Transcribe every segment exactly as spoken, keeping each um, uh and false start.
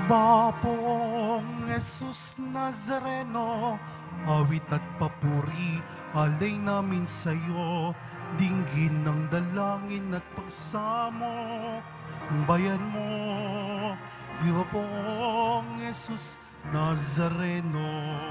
Bapong Jesus Nazareno, awit at papuri, alay namin sa'yo, dinggin ng dalangin at pagsamo ng bayan mo. Viva pong Jesus Nazareno.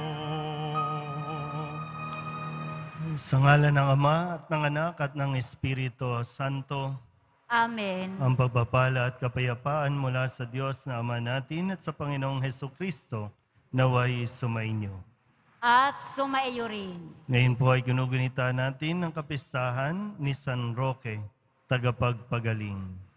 Sa ngalan ng Ama at ng Anak at ng Espiritu Santo. Amen. Ang pagpapala at kapayapaan mula sa Diyos na Ama natin at sa Panginoong Hesukristo naway sumainyo. At sumaiyo rin. Ngayon po ay ginugunita natin ang kapistahan ni San Roque, tagapagpagaling.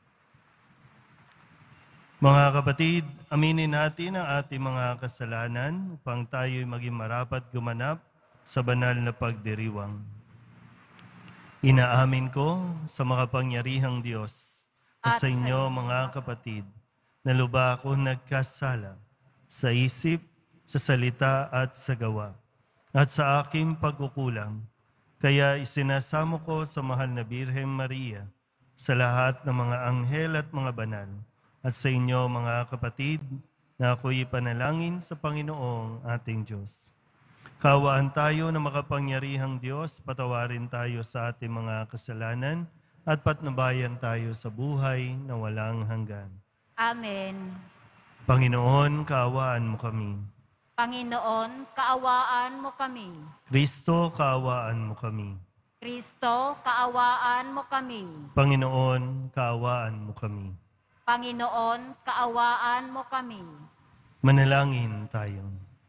Mga kapatid, aminin natin ang ating mga kasalanan upang tayo'y maging marapat gumanap sa banal na pagdiriwang. Inaamin ko sa makapangyarihang Diyos at sa inyo mga kapatid na luba ako nagkasala sa isip, sa salita at sa gawa at sa aking pagkukulang. Kaya isinasamo ko sa mahal na Birheng Maria, sa lahat ng mga anghel at mga banal at sa inyo mga kapatid na ako'y ipanalangin sa Panginoong ating Diyos. Kawaan tayo na makapangyarihang Diyos, patawarin tayo sa ating mga kasalanan at patnubayan tayo sa buhay na walang hanggan. Amen. Panginoon, kaawaan mo kami. Panginoon, kaawaan mo kami. Kristo, kaawaan mo kami. Kristo, kaawaan mo kami. Panginoon, kaawaan mo kami. Panginoon, kaawaan mo kami. Manalangin tayo.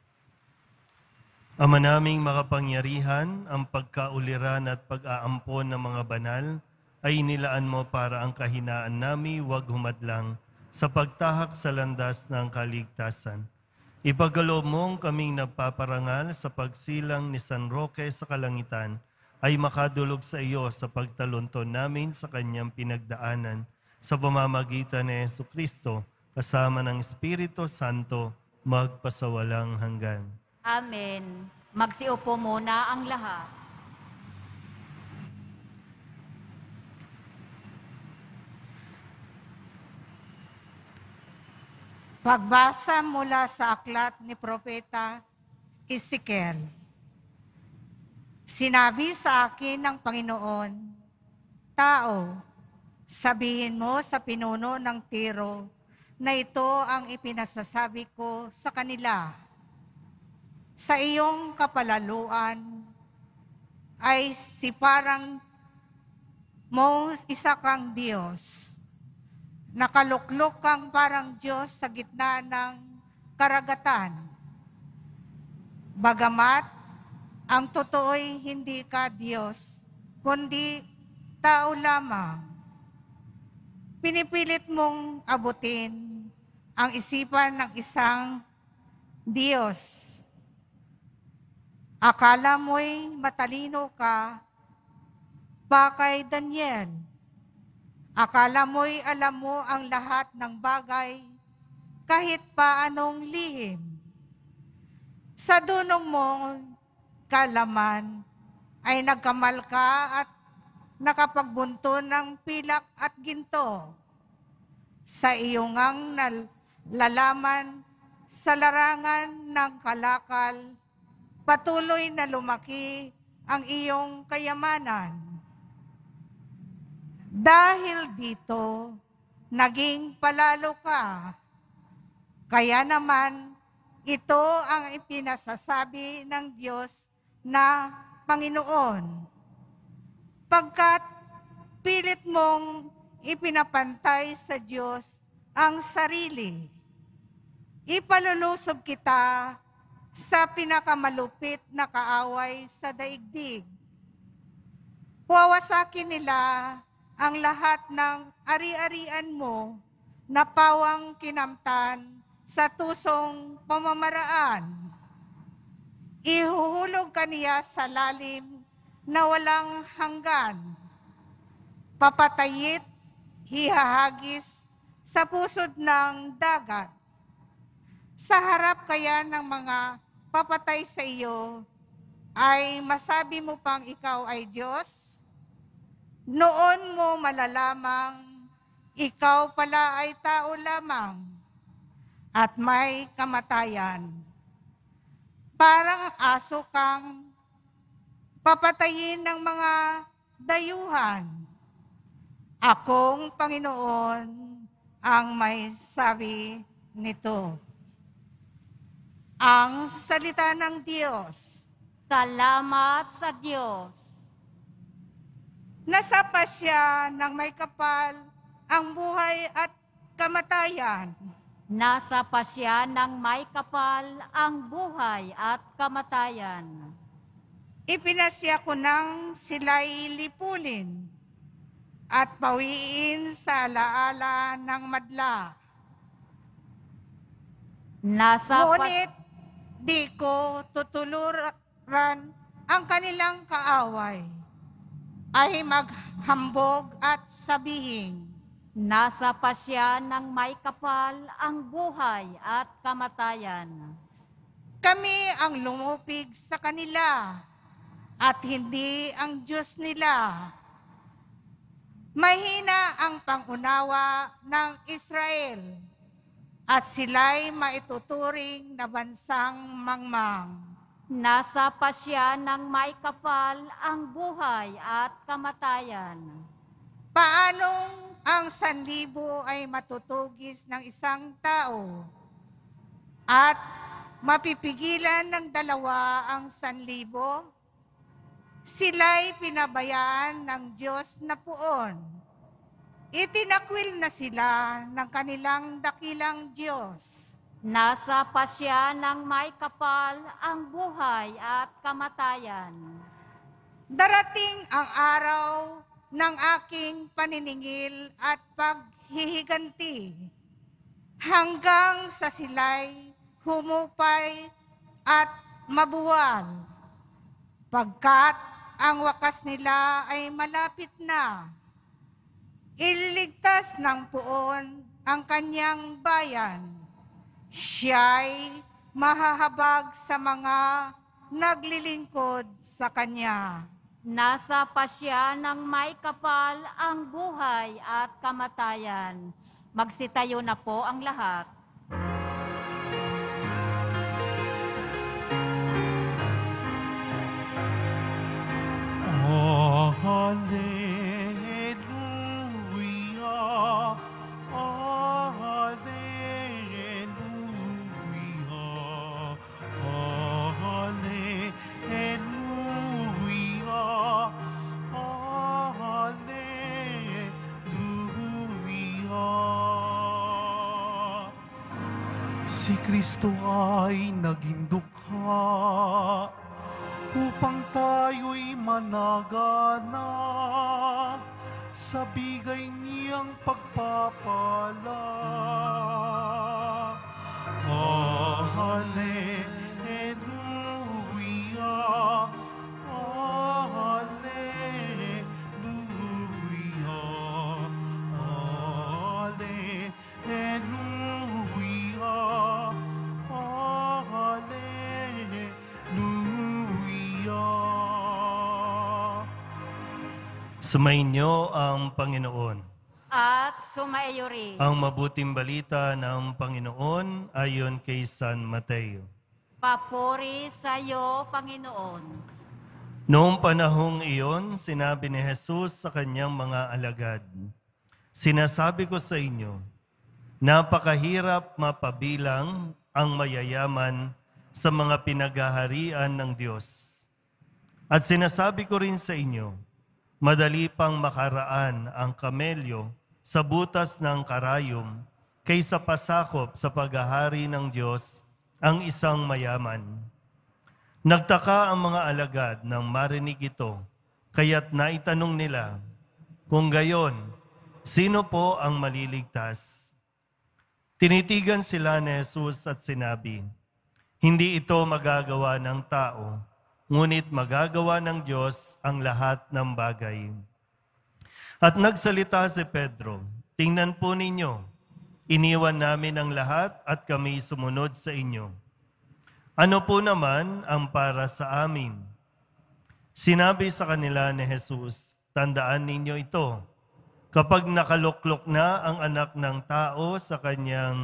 Ama naming makapangyarihan, ang pagkauliran at pag-aampon ng mga banal ay inilaan mo para ang kahinaan nami huwag humadlang sa pagtahak sa landas ng kaligtasan. Ipagkaloob mong kaming nagpaparangal sa pagsilang ni San Roque sa kalangitan ay makadulog sa iyo sa pagtalunton namin sa kanyang pinagdaanan sa pamamagitan ni Jesucristo kasama ng Espiritu Santo magpasawalang hanggan. Amen. Magsiupo muna ang lahat. Pagbasa mula sa aklat ni Propeta Ezekiel. Sinabi sa akin ng Panginoon, Tao, sabihin mo sa pinuno ng Tiro na ito ang ipinasasabi ko sa kanila. Sa iyong kapalaluan ay si parang mo isa kang Diyos. Nakaluklok kang parang Diyos sa gitna ng karagatan. Bagamat ang totoo'y hindi ka Diyos, kundi tao lamang. Pinipilit mong abutin ang isipan ng isang Diyos. Akala mo'y matalino ka, pa kay Daniel. Akala mo'y alam mo ang lahat ng bagay, kahit pa anong lihim. Sa dunong mong kalaman ay nagkamal ka at nakapagbunto ng pilak at ginto. Sa iyong ngang nalalaman sa larangan ng kalakal, patuloy na lumaki ang iyong kayamanan. Dahil dito, naging palalo ka. Kaya naman, ito ang ipinasasabi ng Diyos na Panginoon. Pagkat pilit mong ipinapantay sa Diyos ang sarili, ipalulusob kita sa pinakamalupit na kaaway sa daigdig. Wawasakin nila ang lahat ng ari-arian mo na pawang kinamtan sa tusong pamamaraan. Ihuhulog ka niya sa lalim na walang hanggan. Papatayit, hihahagis sa pusod ng dagat. Sa harap kaya ng mga papatay sa iyo, ay masabi mo pang ikaw ay Diyos? Noon mo malalamang ikaw pala ay tao lamang. at may kamatayan. Parang aso kang papatayin ng mga dayuhan. Akong Panginoon ang may sabi nito. Ang salita ng Diyos. Salamat sa Diyos. Nasapa siya ng may kapal ang buhay at kamatayan. Nasa pasya ng may kapal ang buhay at kamatayan. Ipinasya ko nang sila'y lipulin at pawiin sa alaala ng madla. Nasa pas- Ngunit di ko tutuluran ang kanilang kaaway ay maghambog at sabihin, Nasa pasya ng may kapal ang buhay at kamatayan. kami ang lumupig sa kanila at hindi ang Diyos nila. Mahina ang pangunawa ng Israel at sila'y maituturing na bansang mangmang. Nasa pasya ng may kapal ang buhay at kamatayan. Paanong ang sanlibo ay matutugis ng isang tao at mapipigilan ng dalawa ang sanlibo? Sila'y pinabayaan ng Diyos na puon. Itinakwil na sila ng kanilang dakilang Diyos. Nasa pasya ng may kapal ang buhay at kamatayan. Darating ang araw ng aking paniningil at paghihiganti hanggang sa sila'y humupay at mabuwal, pagkat ang wakas nila ay malapit na. Ililigtas ng puon ang kanyang bayan. Siya'y mahahabag sa mga naglilingkod sa kanya. Nasa pasya ng may kapal ang buhay at kamatayan. Magsitayo na po ang lahat. Oh, hallelujah. Oh, hallelujah. Oh, hallelujah. Oh, hallelujah. Si Kristo ay naging dukha upang tayo'y managana sa bigay niyang pagpapala. Oh, hallelujah. Oh, hallelujah. Oh, hallelujah. Oh, hallelujah. Sumainyo ang Panginoon. At sumaiyo rin. Ang mabuting balita ng Panginoon ayon kay San Mateo. Papuri sa iyo, Panginoon. Noong panahong iyon, sinabi ni Jesus sa kanyang mga alagad, "Sinasabi ko sa inyo, napakahirap mapabilang ang mayayaman sa mga pinaghaharian ng Diyos. At sinasabi ko rin sa inyo, madali pang makaraan ang kamelyo sa butas ng karayom kaysa pasakop sa paghahari ng Diyos ang isang mayaman." Nagtaka ang mga alagad nang marinig ito, kaya't naitanong nila, "Kung gayon, sino po ang maliligtas?" Tinitigan sila ni Jesus at sinabi, "Hindi ito magagawa ng tao, ngunit magagawa ng Diyos ang lahat ng bagay." At nagsalita si Pedro, "Tingnan po ninyo, iniwan namin ang lahat at kami sumunod sa inyo. Ano po naman ang para sa amin?" Sinabi sa kanila ni Jesus, "Tandaan ninyo ito, kapag nakaluklok na ang anak ng tao sa kanyang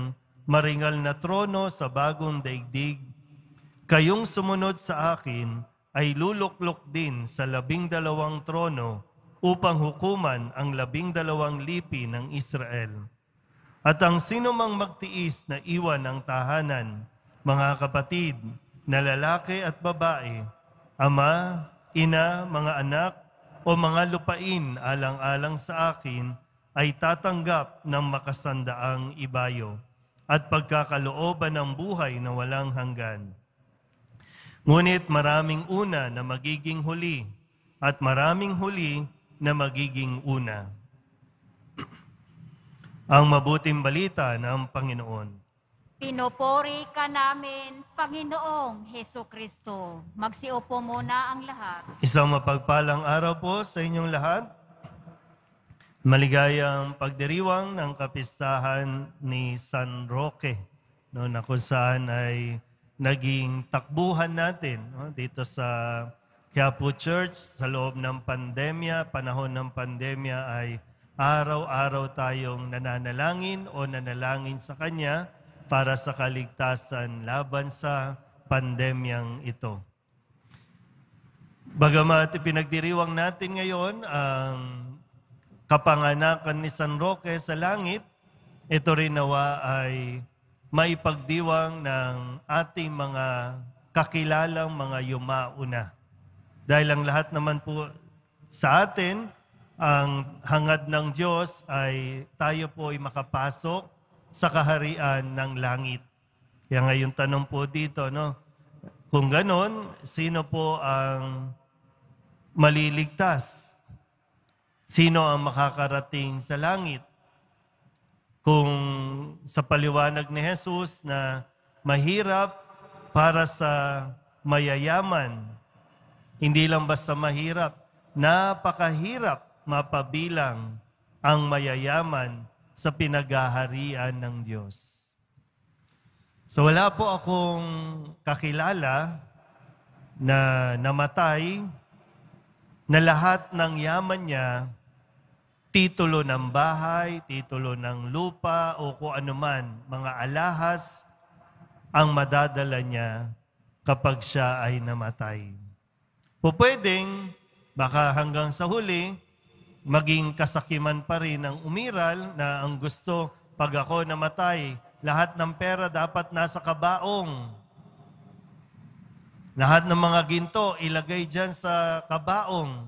maringal na trono sa bagong daigdig. Kayong sumunod sa akin ay luluklok din sa labing dalawang trono upang hukuman ang labing dalawang lipi ng Israel. At ang sino mang magtiis na iwan ng tahanan, mga kapatid, na lalaki at babae, ama, ina, mga anak, o mga lupain alang-alang sa akin, ay tatanggap ng makasandaang ibayo at pagkakalooban ng buhay na walang hanggan. Ngunit maraming una na magiging huli at maraming huli na magiging una. Ang mabuting balita ng Panginoon. Pinupuri ka namin, Panginoong Heso Kristo. Magsiupo muna ang lahat. Isang mapagpalang araw po sa inyong lahat. Maligayang pagdiriwang ng kapistahan ni San Roque, no, na kung saan ay naging takbuhan natin, no, dito sa Quiapo Church sa loob ng pandemya, panahon ng pandemya ay araw-araw tayong nananalangin o nanalangin sa Kanya para sa kaligtasan laban sa pandemyang ito. Bagamat ipinagdiriwang natin ngayon ang kapanganakan ni San Roque sa langit, ito rin nawa ay maipagdiwang ng ating mga kakilalang mga yumauna. Dahil ang lahat naman po sa atin, ang hangad ng Diyos ay tayo po ay makapasok sa kaharian ng langit. Kaya ngayon tanong po dito, no? Kung ganon, sino po ang maliligtas? Sino ang makakarating sa langit? Kung sa paliwanag ni Jesus na mahirap para sa mayayaman, hindi lang basta mahirap, napakahirap mapabilang ang mayayaman sa pinaghaharian ng Diyos. So wala po akong kakilala na namatay na lahat ng yaman niya, titulo ng bahay, titulo ng lupa o kung anuman, mga alahas ang madadala niya kapag siya ay namatay. O pwedeng, baka hanggang sa huli, maging kasakiman pa rin ang umiral na ang gusto, pag ako namatay, lahat ng pera dapat nasa kabaong. Lahat ng mga ginto, ilagay dyan sa kabaong.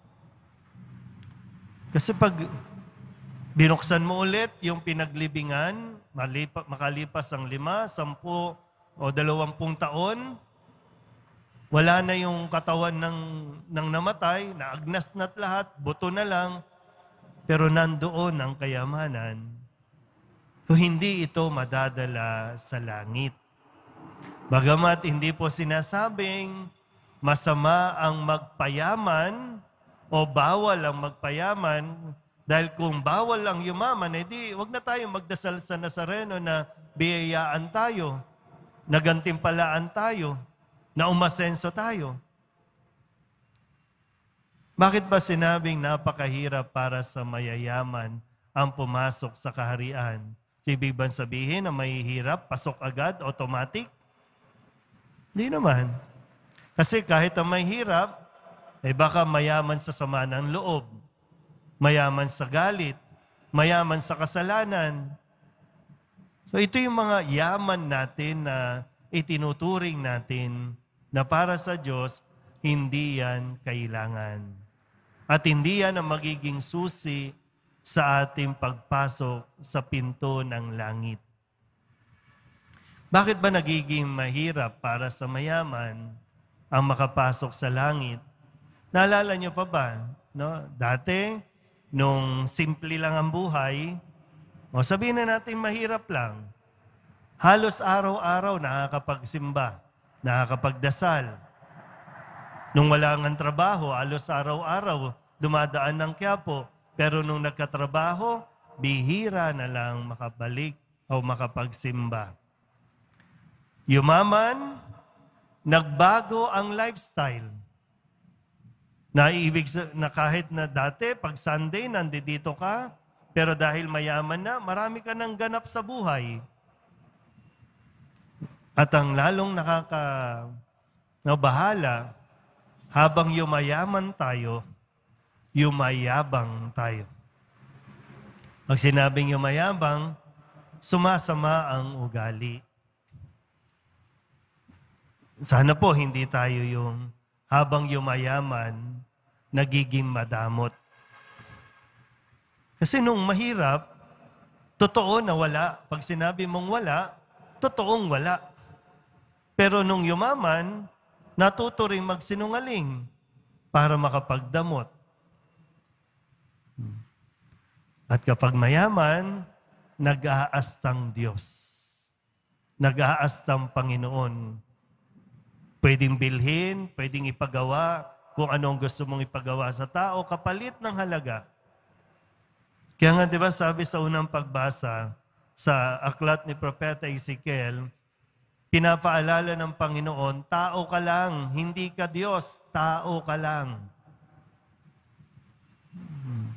Kasi pag binuksan mo ulit yung pinaglibingan, malipa, makalipas ang lima, sampu o dalawampung taon, wala na yung katawan ng, ng namatay, naagnas na't lahat, buto na lang, pero nandoon ang kayamanan. So, hindi ito madadala sa langit. Bagamat hindi po sinasabing masama ang magpayaman o bawal ang magpayaman, dahil kung bawal ang yumaman, edi wag na tayo magdasal sa Nazareno na biyayaan tayo, na gantimpalaan tayo, na umasenso tayo. Bakit ba sinabing napakahirap para sa mayayaman ang pumasok sa kaharian? Ibig ba sabihin na mahihirap, pasok agad, automatic? Hindi naman. Kasi kahit ang mahirap, eh baka mayaman sa sama ng loob, mayaman sa galit, mayaman sa kasalanan. So ito yung mga yaman natin na itinuturing natin na para sa Diyos, hindi yan kailangan. At hindi yan ang magiging susi sa ating pagpasok sa pinto ng langit. Bakit ba nagiging mahirap para sa mayaman ang makapasok sa langit? Naalala niyo pa ba? No? Dati, nung simple lang ang buhay, o sabihin na natin mahirap lang, halos araw-araw nakakapagsimba, nakakapagdasal. Nung wala ngang trabaho, halos araw-araw dumadaan ng Quiapo. Pero nung nagkatrabaho, bihira na lang makabalik o makapagsimba. Yumaman, nagbago ang lifestyle. Na ibig na kahit na dati, pag Sunday, nandito ka, pero dahil mayaman na, marami ka nang ganap sa buhay. At ang lalong nakaka nabahala, habang yumayaman tayo, yumayabang tayo. Pag sinabing yumayabang, sumasama ang ugali. Sana po hindi tayo yung habang yumayaman, nagiging madamot. Kasi nung mahirap, totoo na wala. Pag sinabi mong wala, totoong wala. Pero nung yumaman, natuto rin magsinungaling para makapagdamot. At kapag mayaman, nag-aastang Diyos. Nag-aastang Panginoon. Pwedeng bilhin, pwedeng ipagawa kung anong gusto mong ipagawa sa tao, kapalit ng halaga. Kaya nga, di ba, sabi sa unang pagbasa sa aklat ni Propeta Ezekiel, pinapaalala ng Panginoon, tao ka lang, hindi ka Diyos, tao ka lang. Hmm.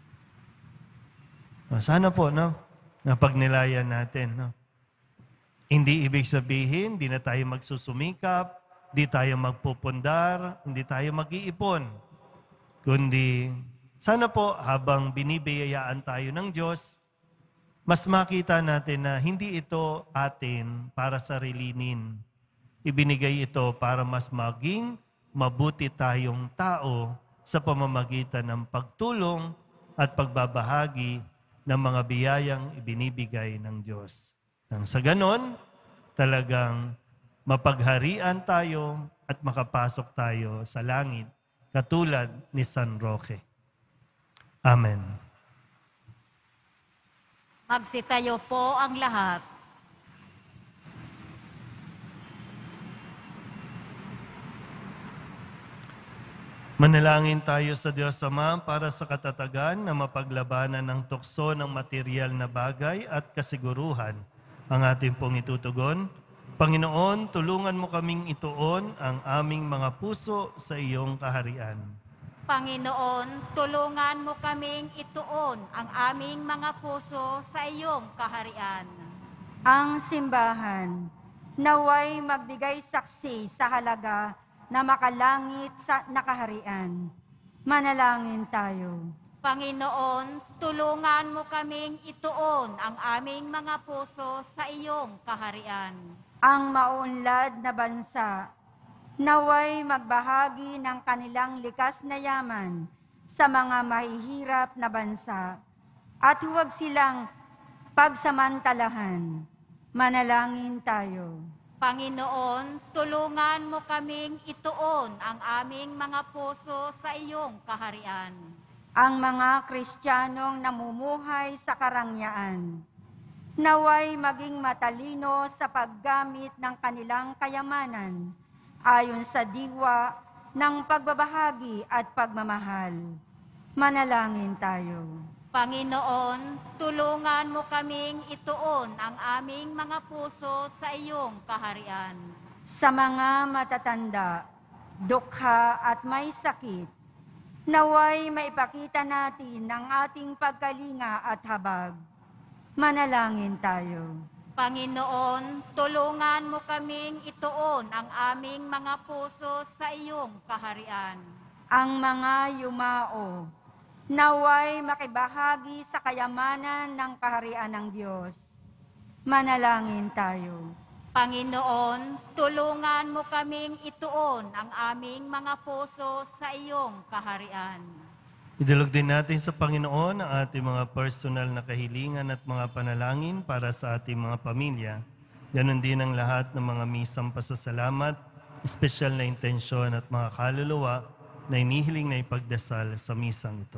Sana po, no? Napagnilayan natin, no? Hindi ibig sabihin, hindi na tayo magsusumikap, hindi tayo magpupundar, hindi tayo mag-iipon. Kundi, sana po, habang binibiyayaan tayo ng Diyos, mas makita natin na hindi ito atin para sarilinin. Ibinigay ito para mas maging mabuti tayong tao sa pamamagitan ng pagtulong at pagbabahagi ng mga biyayang ibinibigay ng Diyos. Nang sa ganon, talagang mapagharian tayo at makapasok tayo sa langit katulad ni San Roque. Amen. Magsitayo po ang lahat. Manalangin tayo sa Diyos Ama para sa katatagan na mapaglabanan ng tukso ng material na bagay at kasiguruhan ang ating pong itutugon. Panginoon, tulungan mo kaming ituon ang aming mga puso sa iyong kaharian. Panginoon, tulungan mo kaming ituon ang aming mga puso sa iyong kaharian. Ang simbahan, naway magbigay saksi sa halaga na makalangit sa nakaharian. Manalangin tayo. Panginoon, tulungan mo kaming ituon ang aming mga puso sa iyong kaharian. Ang maunlad na bansa, naway magbahagi ng kanilang likas na yaman sa mga mahihirap na bansa at huwag silang pagsamantalahan. Manalangin tayo. Panginoon, tulungan mo kaming ituon ang aming mga puso sa iyong kaharian. Ang mga Kristiyanong namumuhay sa karangyaan, naway maging matalino sa paggamit ng kanilang kayamanan ayon sa diwa ng pagbabahagi at pagmamahal. Manalangin tayo. Panginoon, tulungan mo kaming ituon ang aming mga puso sa iyong kaharian. Sa mga matatanda, dukha at may sakit, naway maipakita natin ang ating pagkalinga at habag. Manalangin tayo. Panginoon, tulungan mo kaming ituon ang aming mga puso sa iyong kaharian. Ang mga yumao, naway makibahagi sa kayamanan ng kaharian ng Diyos. Manalangin tayo. Panginoon, tulungan mo kaming ituon ang aming mga puso sa iyong kaharian. Idulog din natin sa Panginoon ang ating mga personal na kahilingan at mga panalangin para sa ating mga pamilya. Ganon din ang lahat ng mga misang pasasalamat, espesyal na intensyon at mga kaluluwa na inihiling na ipagdasal sa misang ito.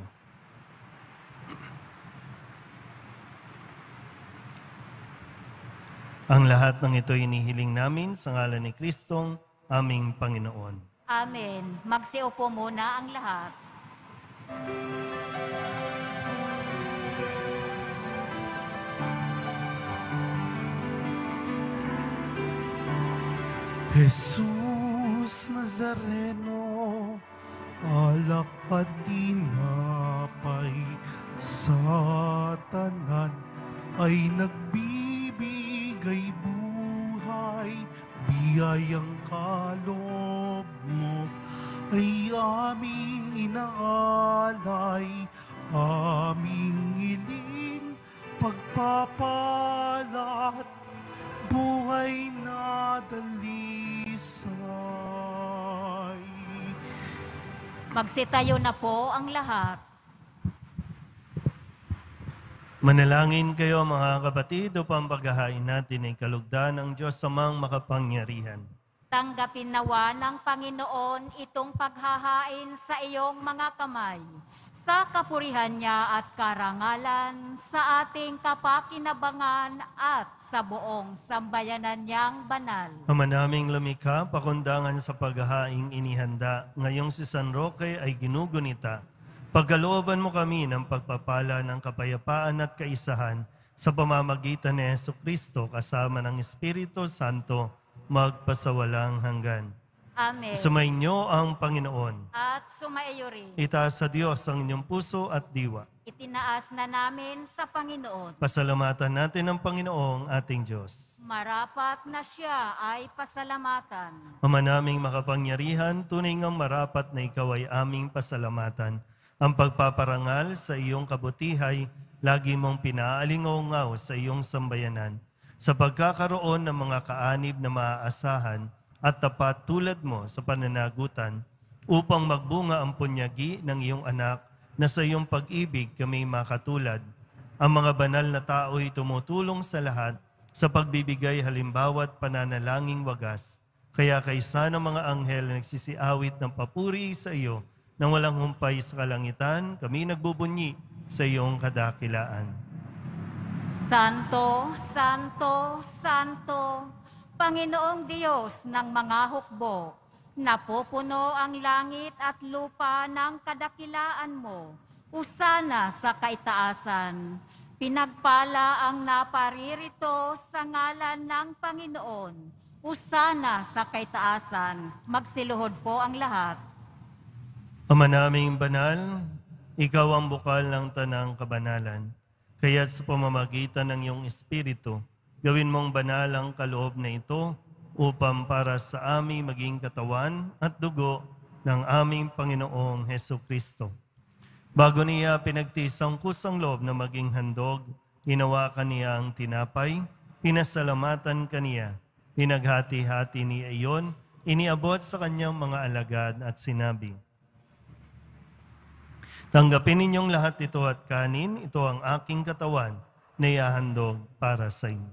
Ang lahat ng ito inihiling namin sa ngalan ni Kristong aming Panginoon. Amen. Magsiupo muna ang lahat. Jesus Nazareno, alak at tinapay sa tanan ay nagbibigay buhay biyayang kaloob mo ay aming inaalay, aming hiling pagpapalat, buhay na dalisay. Magsitayo na po ang lahat. Manalangin kayo mga kapatid upang paghahain natin ay kalugdan ng Diyos Amang makapangyarihan. Tanggapin nawa ng Panginoon itong paghahain sa iyong mga kamay, sa kapurihan niya at karangalan, sa ating kapakinabangan at sa buong sambayanan niyang banal. Ama naming lumikha, pakundangan sa paghahaing inihanda, ngayong si San Roque ay ginugunita. Pagkalooban mo kami ng pagpapala ng kapayapaan at kaisahan sa pamamagitan ni Jesucristo kasama ng Espiritu Santo magpasawalang hanggan. Amen. Sumainyo ang Panginoon. At sumaiyo rin. Itaas sa Diyos ang inyong puso at diwa. Itinaas na namin sa Panginoon. Pasalamatan natin ang Panginoong ating Diyos. Marapat na siya ay pasalamatan. Ama naming makapangyarihan, tunay ngang marapat na ikaw ay aming pasalamatan. Ang pagpaparangal sa iyong kabutihay, lagi mong pinaalingaw sa iyong sambayanan. Sa pagkakaroon ng mga kaanib na maaasahan at tapat tulad mo sa pananagutan, upang magbunga ang punyagi ng iyong anak na sa iyong pag-ibig kami makatulad. Ang mga banal na tao'y tumutulong sa lahat sa pagbibigay halimbawa at pananalangin wagas. Kaya kaysa ng mga anghel na nagsisiawit ng papuri sa iyo, nang walang humpay sa kalangitan, kami nagbubunyi sa iyong kadakilaan. Santo, Santo, Santo, Panginoong Diyos ng mga hukbo, napupuno ang langit at lupa ng kadakilaan mo. Usana sa kaitaasan, pinagpala ang naparirito sa ngalan ng Panginoon. Usana sa kaitaasan, magsiluhod po ang lahat. Ama naming banal, ikaw ang bukal ng tanang kabanalan. Kaya't sa pamamagitan ng iyong Espiritu, gawin mong banal ang kaloob na ito upang para sa aming maging katawan at dugo ng aming Panginoong Hesukristo. Bago niya pinagtiis ang kusang loob na maging handog, hinawakan niya ang tinapay, pinasalamatan kaniya, pinaghati-hati niya iyon, iniabot sa kanyang mga alagad at sinabi, tanggapin ninyong lahat ito at kanin, ito ang aking katawan na ihahandog para sa inyo.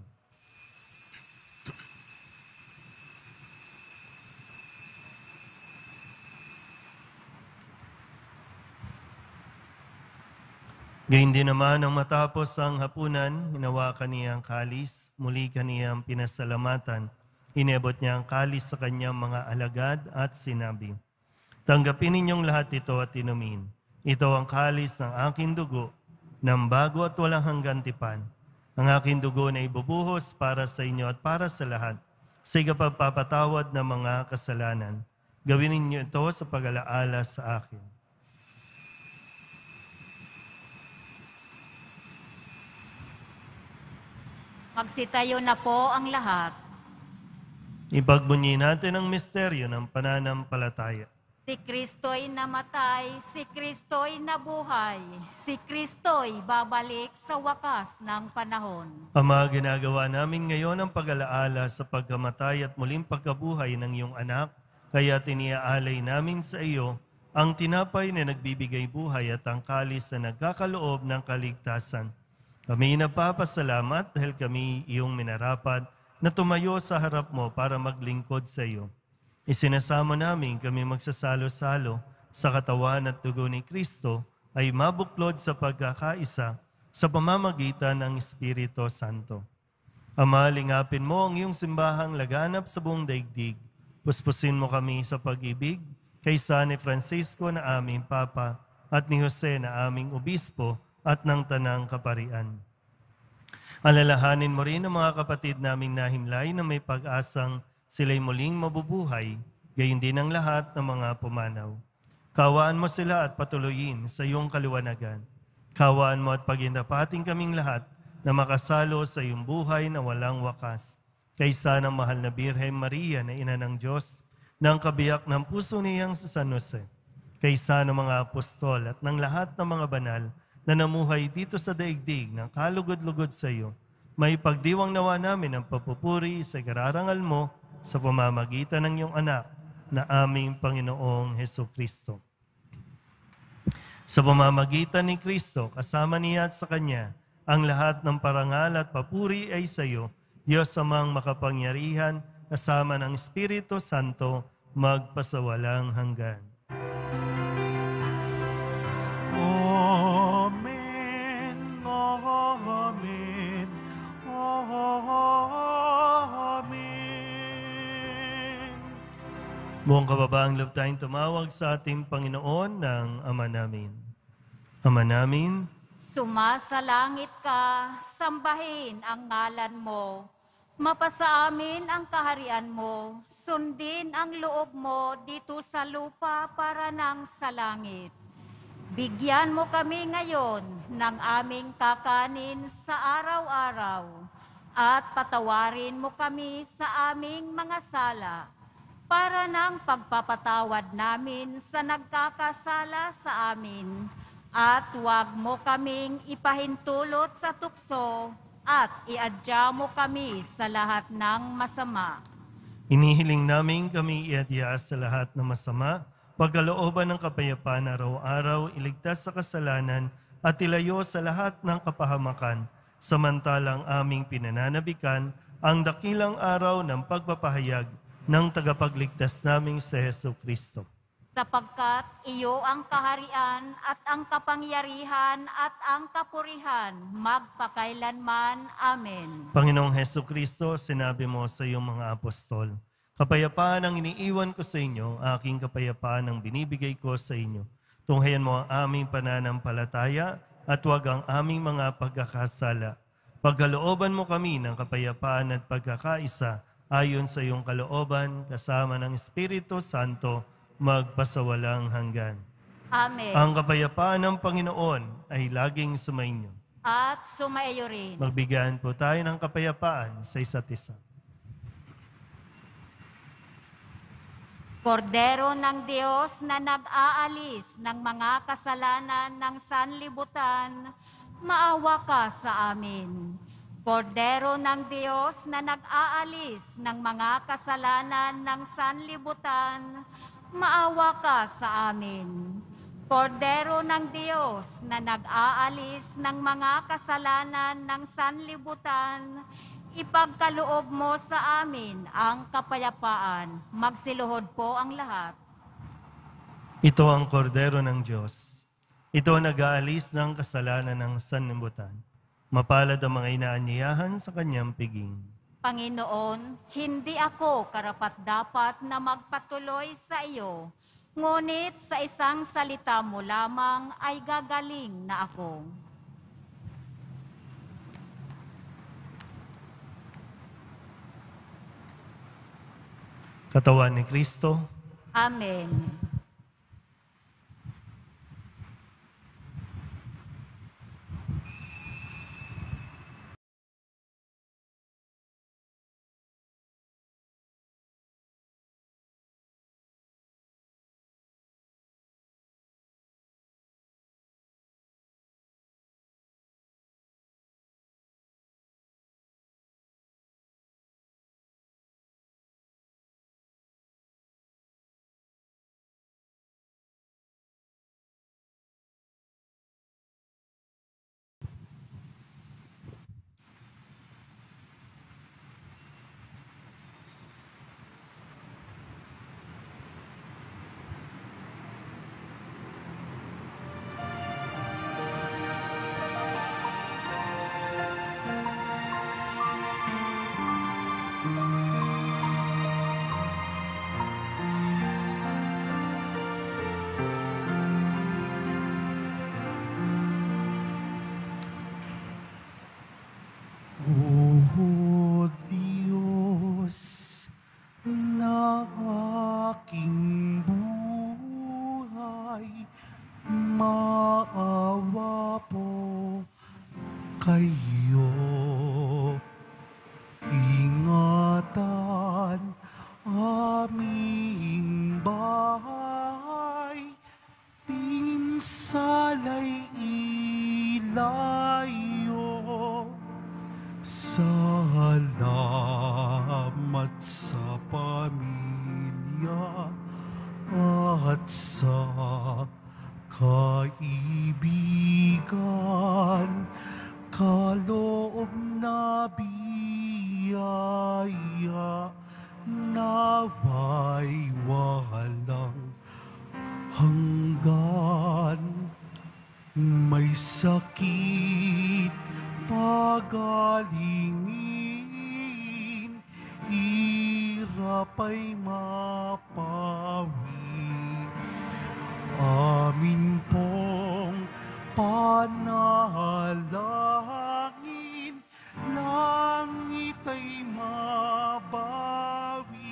Gayun din naman ang matapos ang hapunan, hinawakan niya ang kalis, muli kaniyang pinasalamatan, inebot niya ang kalis sa kanyang mga alagad at sinabi, tanggapin ninyong lahat ito at inumin. Ito ang kalis ng aking dugo, ng bago at walang hanggang tipan. Ang aking dugo na ibubuhos para sa inyo at para sa lahat, sa ikapagpapatawad ng mga kasalanan. Gawin ninyo ito sa pag-alaala sa akin. Magsitayo na po ang lahat. Ipagbunyi natin ang misteryo ng pananampalataya. Si Kristo'y namatay, si Kristo'y nabuhay, si Kristo'y babalik sa wakas ng panahon. Ama, ginagawa namin ngayon ang pag-alaala sa pagkamatay at muling pagkabuhay ng iyong anak, kaya tiniaalay namin sa iyo ang tinapay na nagbibigay buhay at ang kalis na nagkakaloob ng kaligtasan. Kami nagpapasalamat dahil kami iyong minarapat na tumayo sa harap mo para maglingkod sa iyo. Isinasamo namin kami magsasalo-salo sa katawan at dugo ni Kristo ay mabuklod sa pagkakaisa sa pamamagitan ng Espiritu Santo. Ama, lingapin mo ang iyong simbahang laganap sa buong daigdig. Puspusin mo kami sa pag-ibig kaysa ni Francisco na aming Papa at ni Jose na aming Obispo at ng Tanang Kaparian. Alalahanin mo rin ang mga kapatid naming nahimlay na may pag-asang sila'y muling mabubuhay, gayon din ang lahat ng mga pumanaw. Kawaan mo sila at patuloyin sa iyong kaliwanagan. Kawaan mo at pagindapating kaming lahat na makasalo sa iyong buhay na walang wakas. kaysa ng mahal na Birhen Maria na ina ng Diyos, ng kabiyak ng puso niyang sa San Jose, kaysa ng mga apostol at ng lahat ng mga banal na namuhay dito sa daigdig ng kalugod-lugod sa iyo, may pagdiwang nawa namin ang papupuri sa kararangal mo sa pamamagitan ng iyong anak na aming Panginoong Heso Kristo. Sa pamamagitan ni Kristo, kasama niya at sa Kanya, ang lahat ng parangal at papuri ay sa iyo, Diyos amang makapangyarihan, kasama ng Espiritu Santo, magpasawalang hanggan. Amen. Amen. Amen. Buong kababaang loob tayong tumawag sa ating Panginoon ng Ama namin. Ama namin, Sumasalangit ka, sambahin ang ngalan mo. Mapasa amin ang kaharian mo, sundin ang loob mo dito sa lupa para nang sa langit. Bigyan mo kami ngayon ng aming kakanin sa araw-araw at patawarin mo kami sa aming mga sala para nang pagpapatawad namin sa nagkakasala sa amin. At huwag mo kaming ipahintulot sa tukso at iadya mo kami sa lahat ng masama. inihiling namin kami iadya sa lahat ng masama, pagkalooban ng kapayapaan araw-araw, iligtas sa kasalanan at ilayo sa lahat ng kapahamakan, samantalang aming pinananabikan ang dakilang araw ng pagpapahayag ng tagapagligtas naming si Heso Kristo. Sapagkat iyo ang kaharian at ang kapangyarihan at ang kapurihan magpakailanman. Amen. Panginoong Heso Kristo, sinabi mo sa iyong mga apostol, kapayapaan ang iniiwan ko sa inyo, aking kapayapaan ang binibigay ko sa inyo. Tunghayan mo ang aming pananampalataya at huwag ang aming mga pagkakasala. Pagkalooban mo kami ng kapayapaan at pagkakaisa ayon sa iyong kalooban, kasama ng Espiritu Santo, magpasawalang hanggan. Amen. Ang kapayapaan ng Panginoon ay laging sumainyo. At sumaiyo rin. Magbigyan po tayo ng kapayapaan sa isa't isa. Kordero ng Diyos na nag-aalis ng mga kasalanan ng sanlibutan, maawa ka sa amin. Kordero ng Diyos na nag-aalis ng mga kasalanan ng sanlibutan, maawa ka sa amin. Kordero ng Diyos na nag-aalis ng mga kasalanan ng sanlibutan, ipagkaloob mo sa amin ang kapayapaan. Magsiluhod po ang lahat. Ito ang kordero ng Diyos. Ito ang nag-aalis ng kasalanan ng sanlibutan. Mapalad ang mga inaanyayahan sa kanyang piging. Panginoon, hindi ako karapat-dapat na magpatuloy sa iyo, ngunit sa isang salita mo lamang ay gagaling na ako. Katawan ni Kristo, Amen. Salamat sa pamilya at sa kaibigan, kaloob na biyaya, naway walang hanggan. May sakit pagalingin, hirap ay mapawi. Amin pong panalangin, langit ay mabawi.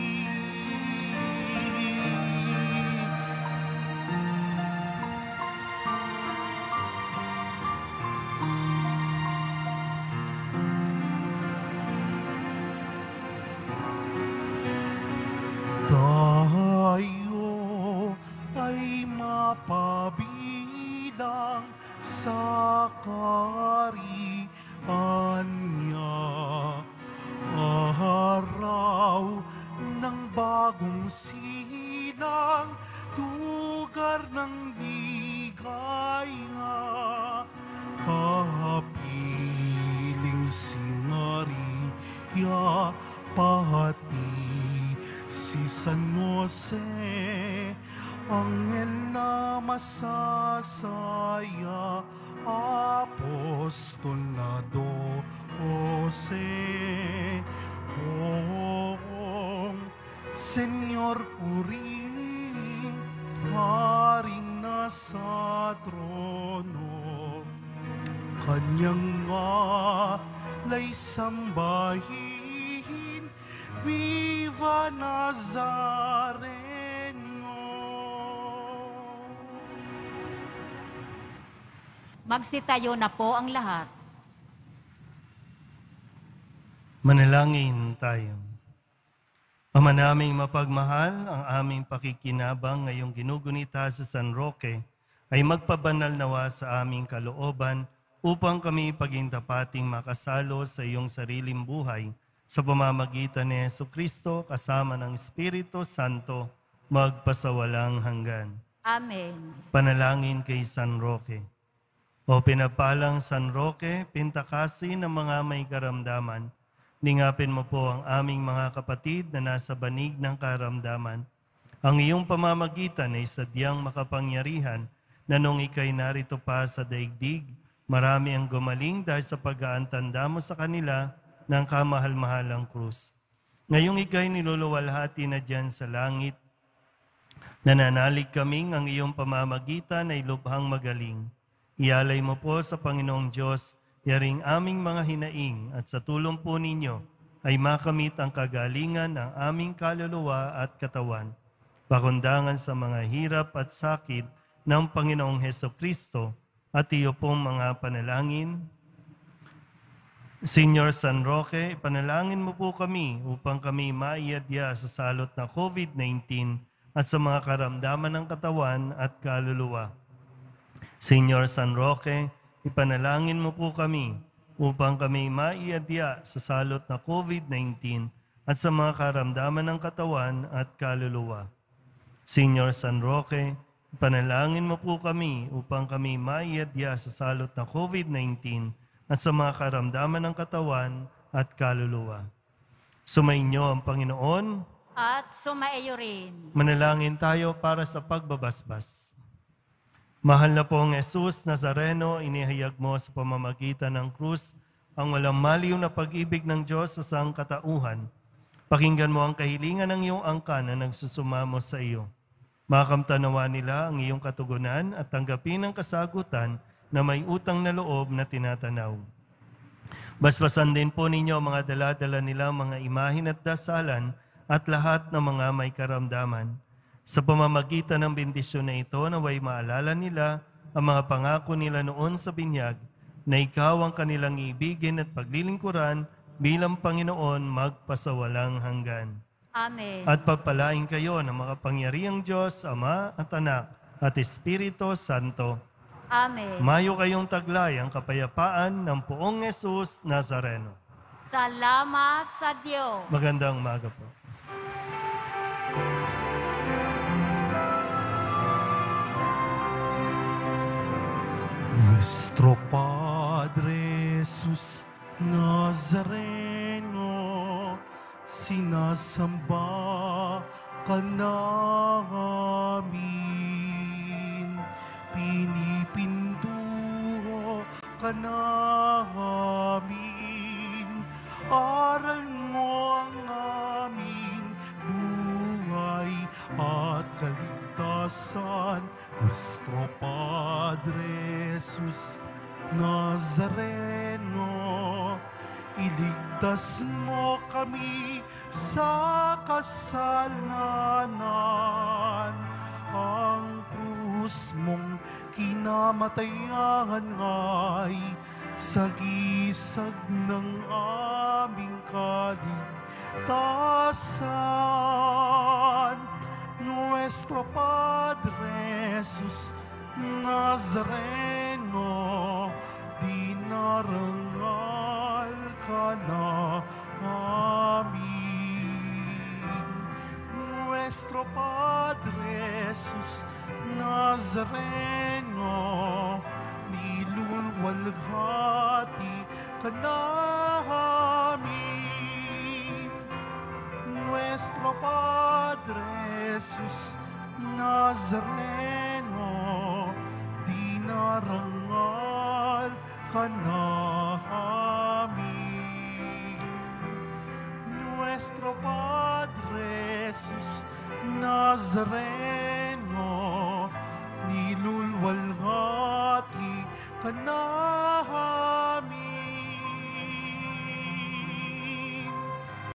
Tayo ay mapabilang sa kaharian niya. Araw ng bagong silang, lugar ng ligaya, kapiling si Maria, pati si San Jose, anghel na masasaya, apostol na doose, Poong Senyor Puring, haring nasa trono, kanyang alay sambahin, Viva Nazareno! Magsitayo na po ang lahat. Manalangin tayo. Ama naming mapagmahal, ang aming pakikinabang ngayong ginugunita sa San Roque ay magpabanal nawa sa aming kalooban upang kami paging tapating makasalo sa iyong sariling buhay sa pamamagitan ni Jesucristo kasama ng Espiritu Santo magpasawalang hanggan. Amen. Panalangin kay San Roque. O pinapalang San Roque, pintakasi ng mga may karamdaman, lingapin mo po ang aming mga kapatid na nasa banig ng karamdaman. Ang iyong pamamagitan ay sadyang makapangyarihan na nung ikay narito pa sa daigdig, marami ang gumaling dahil sa pag-aantanda mo sa kanila ng kamahal-mahalang krus. Ngayong ikay niluluwalhati na dyan sa langit, nananalig kaming ang iyong pamamagitan ay lubhang magaling. Ialay mo po sa Panginoong Diyos, yaring aming mga hinaing at sa tulong po ninyo ay makamit ang kagalingan ng aming kaluluwa at katawan, pakundangan sa mga hirap at sakit ng Panginoong Hesukristo at iyo pong mga panalangin. Señor San Roque, ipanalangin mo po kami upang kami maiadya sa salot na COVID nineteen at sa mga karamdaman ng katawan at kaluluwa. Señor San Roque, ipanalangin mo po kami upang kami maiadya sa salot na COVID nineteen at sa mga karamdaman ng katawan at kaluluwa. Señor San Roque, ipanalangin mo po kami upang kami maiadya sa salot na COVID nineteen at sa mga karamdaman ng katawan at kaluluwa. Sumainyo ang Panginoon. At sumaiyo rin. Manalangin tayo para sa pagbabasbas. Mahal na pong Jesus Nazareno, inihayag mo sa pamamagitan ng krus ang walang maliw na pag-ibig ng Diyos sa sangkatauhan. Pakinggan mo ang kahilingan ng iyong angkan na nagsusumamo sa iyo. Makamtanawa nila ang iyong katugunan at tanggapin ang kasagutan na may utang na loob na tinatanaw. Basbasan din po ninyo ang mga dala-dala nila, mga imahin at dasalan at lahat ng mga may karamdaman. Sa pamamagitan ng bendisyon na ito, naway maalala nila ang mga pangako nila noon sa binyag na ikaw ang kanilang ibigin at paglilingkuran bilang Panginoon magpasawalang hanggan. Amen. At pagpalain kayo ng makapangyarihang Diyos, Ama at Anak at Espiritu Santo. Amen. Mayo kayong taglay ang kapayapaan ng Poong Jesus Nazareno. Salamat sa Diyos. Magandang umaga po. Nuestro Padre Jesus Nazareno, sinasamba ka namin, pinipinduho ka namin, aral mo ang aming buhay at kaligtasan. Nuestro Padre Jesus Nazareno, iligtas mo kami sa kasalanan. Ang krus mong kinamatayan ay sagisag ng aming kaligtasan. Nuestro Padre Jesus Nazareno, dinarangal ka namin. Nuestro Padre Jesus Nazareno, nilulwalhati ka namin. Nuestro Padre Jesus Nazareno, dinarangal ka namin. Nuestro Padre Jesus Nazareno, nilulwalhati ka namin.